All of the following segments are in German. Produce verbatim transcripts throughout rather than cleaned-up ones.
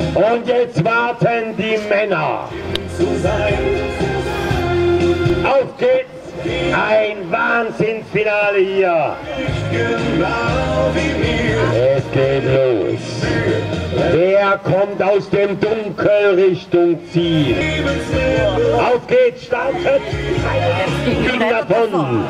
Und jetzt warten die Männer. Auf geht's! Ein Wahnsinnsfinale hier. Es geht los. Wer kommt aus dem Dunkel Richtung Ziel? Auf geht's, startet! Fliegen davon!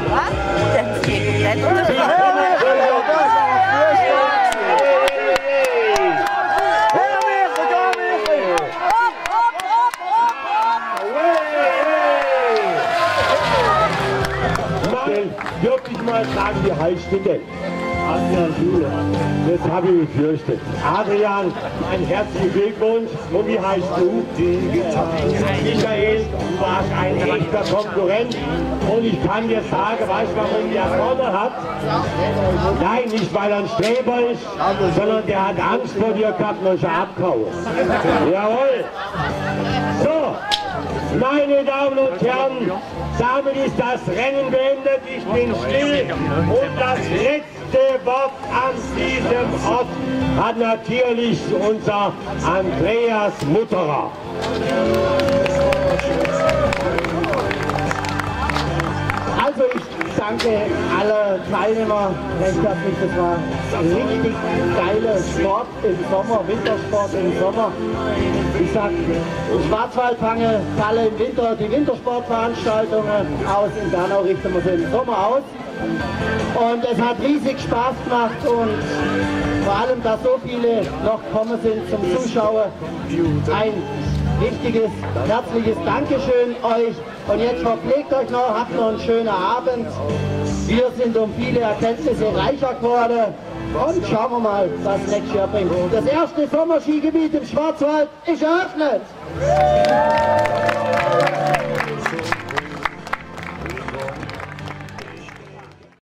Wirklich mal sagen, wie heißt du denn? Adrian Schule. Das habe ich befürchtet. Adrian, ein herzlichen Glückwunsch. Und wie heißt du? Michael, du warst ein echter Konkurrent. Und ich kann dir sagen, weißt du, warum der vorne hat? Nein, nicht weil er ein Streber ist, sondern der hat Angst vor dir gehabt und schon abgehauen. Jawohl. So. Meine Damen und Herren, damit ist das Rennen beendet. Ich bin still und das letzte Wort an diesem Ort hat natürlich unser Andreas Mutterer. Also ich danke alle Teilnehmer recht herzlich. Das war ein richtig geiler Sport im Sommer, Wintersport im Sommer. Ich sag, Schwarzwaldfange falle im Winter die Wintersportveranstaltungen aus. In Bernau richten wir sie im Sommer aus. Und es hat riesig Spaß gemacht und vor allem, dass so viele noch gekommen sind zum Zuschauen. Ein richtiges, herzliches Dankeschön euch. Und jetzt verpflegt euch noch, habt noch einen schönen Abend. Wir sind um viele Erkenntnisse reicher geworden. Und schauen wir mal, was nächstes Jahr bringt. Das erste Sommerskigebiet im Schwarzwald ist eröffnet.